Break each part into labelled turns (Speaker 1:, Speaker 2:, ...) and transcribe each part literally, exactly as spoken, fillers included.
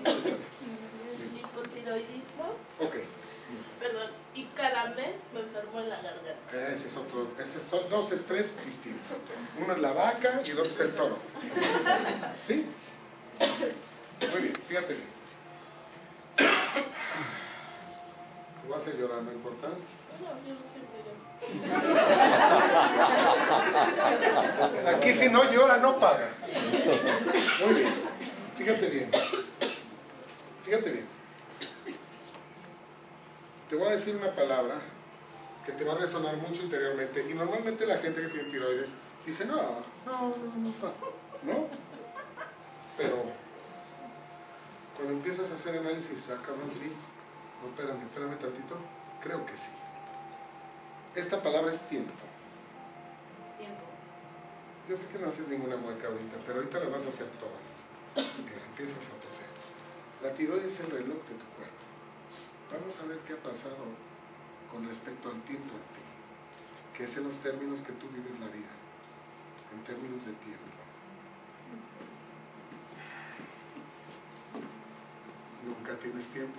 Speaker 1: Es hipotiroidismo.
Speaker 2: Ok.
Speaker 1: Perdón, y cada mes me enfermo en la garganta.
Speaker 2: Ese es otro, esos son dos estrés distintos. Uno es la vaca y el otro es el toro. ¿Sí? Muy bien, fíjate bien. Te voy a hacer llorar, no importa. Aquí si no llora, no paga. Muy bien, fíjate bien. Fíjate bien. Te voy a decir una palabra que te va a resonar mucho interiormente, y normalmente la gente que tiene tiroides dice, no, no, no, no, no, no. Pero cuando empiezas a hacer análisis, ah, cabrón, sí, no, espérame, espérame tantito, creo que sí. Esta palabra es tiempo.
Speaker 1: Tiempo.
Speaker 2: Yo sé que no haces ninguna mueca ahorita, pero ahorita las vas a hacer todas. Mira, empiezas a toser. La tiroides es el reloj de tu cuerpo. Vamos a ver qué ha pasado con respecto al tiempo en ti, que es en los términos que tú vives la vida, en términos de tiempo. ¿Nunca tienes tiempo?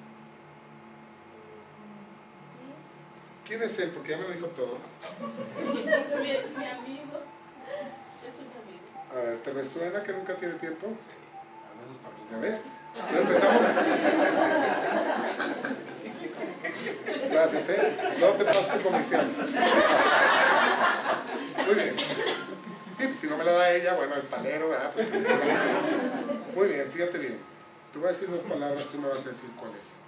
Speaker 2: ¿Quién es él? Porque ya me lo dijo todo.
Speaker 1: Mi, mi amigo. Es un amigo.
Speaker 2: A ver, ¿te resuena que nunca tiene tiempo?
Speaker 3: Al menos para mí.
Speaker 2: ¿Ya ves? ¿Ya empezamos? Gracias, ¿eh? No te pases tu comisión. Muy bien. Sí, pues si no me la da ella, bueno, el palero, ¿verdad? Pues, muy bien, fíjate bien. Te voy a decir unas palabras, tú me vas a decir cuál es.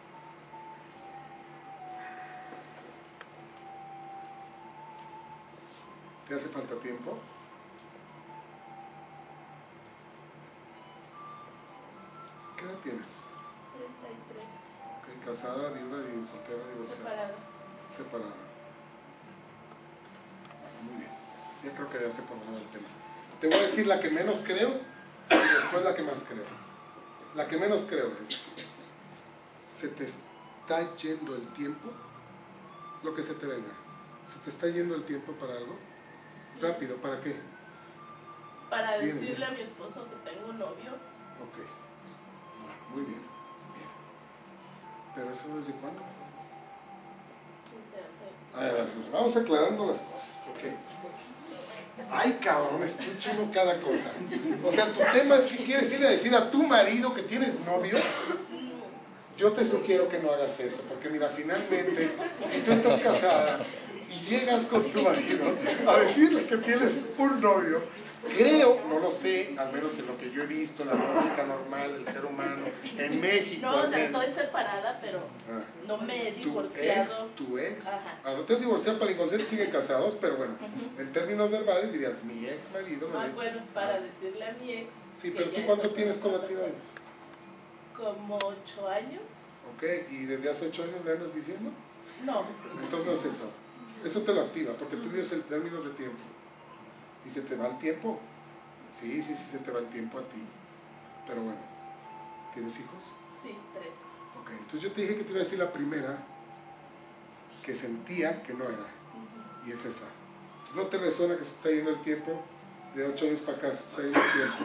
Speaker 2: ¿Te hace falta tiempo? ¿Qué edad tienes?
Speaker 1: treinta y tres.
Speaker 2: Ok, casada, viuda, y soltera, divorciada.
Speaker 1: Separada.
Speaker 2: Separada. Muy bien. Ya creo que ya sé por dónde va el tema. Te voy a decir la que menos creo y después la que más creo. La que menos creo es: se te está yendo el tiempo, lo que se te venga. ¿Se te está yendo el tiempo para algo?
Speaker 1: Sí.
Speaker 2: Rápido, ¿para qué?
Speaker 1: Para
Speaker 2: Bien,
Speaker 1: decirle
Speaker 2: bien.
Speaker 1: a mi esposo que tengo novio.
Speaker 2: Ok. Muy bien. Bien. ¿Pero eso desde cuándo?
Speaker 1: Desde hace.
Speaker 2: A ver, pues vamos aclarando las cosas, porque... Ay, cabrón, escucha uno cada cosa. O sea, tu tema es que quieres ir a decir a tu marido que tienes novio. Yo te sugiero que no hagas eso, porque mira, finalmente, si tú estás casada y llegas con tu marido a decirle que tienes un novio, creo, no lo sé, al menos en lo que yo he visto, la lógica normal del ser humano, en México.
Speaker 1: No, o
Speaker 2: al
Speaker 1: sea,
Speaker 2: menos.
Speaker 1: estoy separada, pero
Speaker 2: Ah.
Speaker 1: no me he
Speaker 2: Tu
Speaker 1: divorciado.
Speaker 2: ex, tu ex.
Speaker 1: Ajá.
Speaker 2: Ah, no te has divorciado para inconsciente, siguen casados, pero bueno, en términos verbales dirías, mi ex marido. me
Speaker 1: Ah,
Speaker 2: dijo.
Speaker 1: bueno, para decirle a mi ex.
Speaker 2: Sí,
Speaker 1: que
Speaker 2: pero
Speaker 1: ya
Speaker 2: ¿tú cuánto
Speaker 1: está
Speaker 2: tienes con la
Speaker 1: otra
Speaker 2: tiroides?
Speaker 1: persona. Como ocho años.
Speaker 2: Ok, ¿y desde hace ocho años le andas diciendo?
Speaker 1: No.
Speaker 2: Entonces no es eso. Eso te lo activa, porque tú vives en términos de tiempo. ¿Y se te va el tiempo? Sí, sí, sí, se te va el tiempo a ti. Pero bueno, ¿tienes hijos?
Speaker 1: Sí, tres.
Speaker 2: Ok, entonces yo te dije que te iba a decir la primera que sentía que no era.
Speaker 1: Uh-huh.
Speaker 2: Y es esa. ¿No te resuena que se está yendo el tiempo? De ocho años para acá se está yendo el tiempo.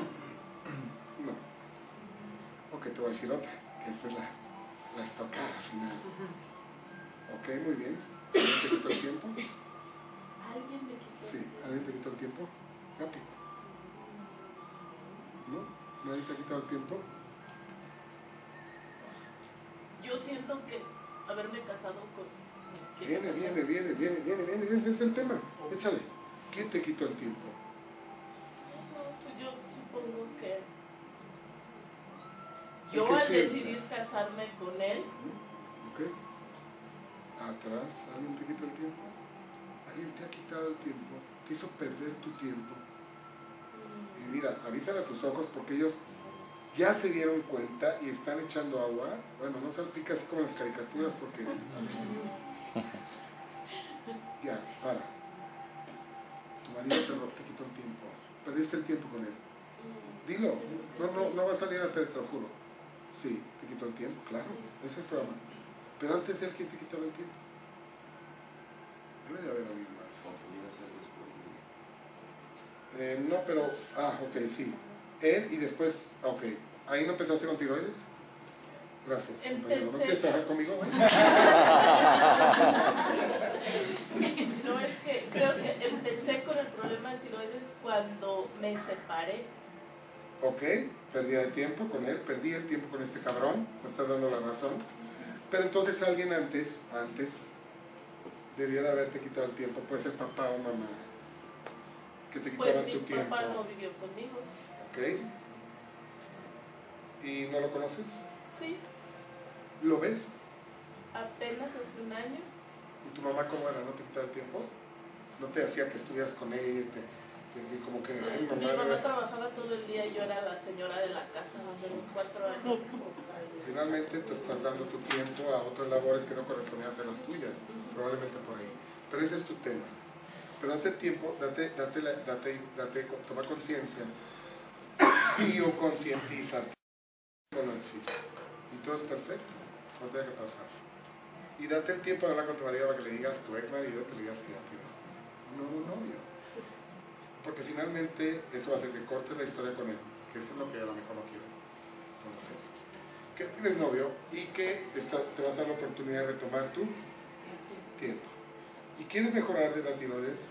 Speaker 2: No. Ok, te voy a decir otra, que esta es la, la estocada final. Ok, muy bien. ¿Alguien te quitó el tiempo?
Speaker 1: ¿Alguien me quitó?
Speaker 2: Sí, ¿alguien te quitó el tiempo? Rápido. ¿No? ¿Nadie te ha quitado el tiempo?
Speaker 1: Yo siento que haberme casado con... quien
Speaker 2: Viene,
Speaker 1: me casé.
Speaker 2: viene, viene, viene, viene, viene, ese es el tema. Échale. ¿Quién te quitó el tiempo?
Speaker 1: No, pues yo supongo que...
Speaker 2: ¿Y
Speaker 1: Yo
Speaker 2: qué
Speaker 1: al
Speaker 2: sientes?
Speaker 1: decidir casarme con él,
Speaker 2: Ok. Atrás, ¿alguien te quitó el tiempo? Alguien te ha quitado el tiempo, te hizo perder tu tiempo. Y mira, avísale a tus ojos porque ellos ya se dieron cuenta y están echando agua. Bueno, no salpica así como en las caricaturas porque... Ya, para. Tu marido te, ro- te quitó el tiempo. Perdiste el tiempo con él. Dilo. No, no, no va a salir a te, te lo juro. Sí, te quitó el tiempo, claro. Ese es el problema. Pero antes él, ¿quién te quitaba el tiempo? Debe de haber alguien más.
Speaker 3: O pudiera ser después de...
Speaker 2: Eh, no, pero... Ah, ok, sí. Él y después... Ok. ¿Ahí no empezaste con tiroides? Gracias, compañero. ¿No
Speaker 1: Empecé.
Speaker 2: quieres trabajar conmigo, güey?
Speaker 1: No, es que creo que empecé con el problema de tiroides cuando me separé.
Speaker 2: Ok, pérdida de tiempo con él, perdí el tiempo con este cabrón, me estás dando la razón. Pero entonces alguien antes, antes, debía de haberte quitado el tiempo, puede ser papá o mamá, que te
Speaker 1: Pues
Speaker 2: quitaban
Speaker 1: mi
Speaker 2: tu tiempo.
Speaker 1: papá no vivió conmigo.
Speaker 2: Ok. ¿Y no lo conoces?
Speaker 1: Sí,
Speaker 2: ¿Lo ves?
Speaker 1: apenas hace un año.
Speaker 2: ¿Y tu mamá cómo era? ¿No te quitaba el tiempo? ¿No te hacía que estuvieras con ella? Te, te- como que, ay,
Speaker 1: Mi
Speaker 2: mamá,
Speaker 1: mamá
Speaker 2: debe-
Speaker 1: trabajaba todo el día y yo era la señora de la casa desde los cuatro años.
Speaker 2: Finalmente te estás dando tu tiempo a otras labores que no correspondían a ser las tuyas, probablemente por ahí. Pero ese es tu tema. Pero date tiempo, date, date, la- date, date, toma conciencia, bioconcientízate. No existe. Y todo es perfecto, no tenga que pasar. Y date el tiempo de hablar con tu marido para que le digas, tu ex marido, que le digas que ya tienes un nuevo novio. Porque finalmente eso va a hacer que cortes la historia con él, que eso es lo que a lo mejor no quieres. No sé. Que tienes novio y que está, te vas a dar la oportunidad de retomar tu tiempo. ¿Y quieres mejorar de la tiroides?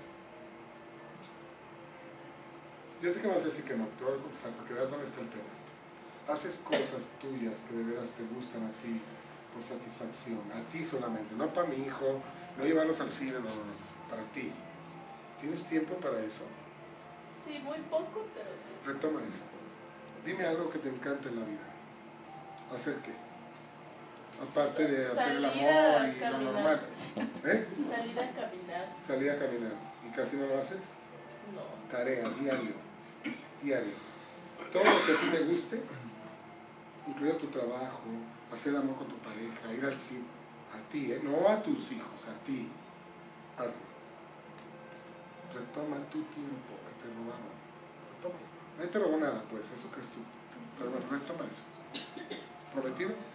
Speaker 2: Yo sé que me vas a decir que no, te voy a contestar porque veas dónde está el tema. Haces cosas tuyas que de veras te gustan a ti por satisfacción, a ti solamente, no para mi hijo, no llevarlos al cine, no, no, no, para ti. ¿Tienes tiempo para eso?
Speaker 1: Sí, muy poco, pero sí.
Speaker 2: Retoma eso. Dime algo que te encante en la vida. ¿Hacer qué? Aparte de hacer el
Speaker 1: Salir a
Speaker 2: amor y lo
Speaker 1: caminar.
Speaker 2: normal. ¿Eh?
Speaker 1: Salir a caminar,
Speaker 2: Salir a caminar. ¿Y casi no lo haces?
Speaker 1: no.
Speaker 2: Tarea, diario. Diario. Todo lo que a ti te guste, incluido tu trabajo, hacer el amor con tu pareja, ir al cine. A ti, ¿eh? No a tus hijos, a ti. Hazlo. Retoma tu tiempo que te robaron. Retoma. Nadie te robó nada, pues, eso crees tú. Pero bueno, retoma eso. ¿Prometido?